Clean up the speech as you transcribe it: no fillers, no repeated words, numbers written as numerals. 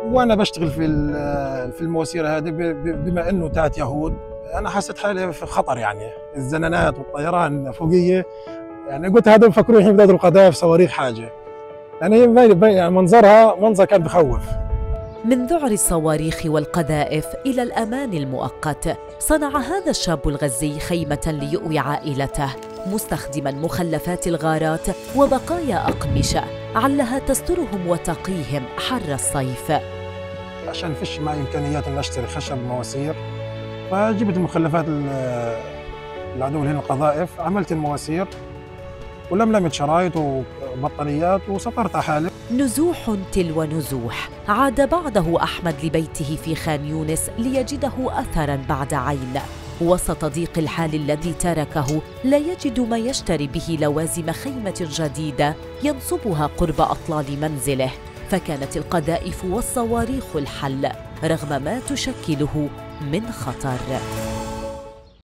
وانا بشتغل في المواسير هذه بما انه تات يهود، انا حسيت حالي في خطر، يعني الزنانات والطيران فوقيه، يعني قلت هذول بفكروا الحين بدأوا قذائف صواريخ حاجه، يعني هي يعني منظر كان بخوف. من ذعر الصواريخ والقذائف إلى الأمان المؤقت، صنع هذا الشاب الغزي خيمة ليؤوي عائلته، مستخدماً مخلفات الغارات وبقايا أقمشة علها تسترهم وتقيهم حر الصيف. عشان فيش معي إمكانيات إن أشتري خشب مواسير، فجبت المخلفات العدو هنا القذائف، عملت المواسير ولملمت شرايط وبطاريات وسطرت حالي. نزوح تلو نزوح، عاد بعده أحمد لبيته في خان يونس ليجده أثراً بعد عين. وسط ضيق الحال الذي تركه لا يجد ما يشتري به لوازم خيمة جديدة ينصبها قرب أطلال منزله، فكانت القذائف والصواريخ الحل رغم ما تشكله من خطر.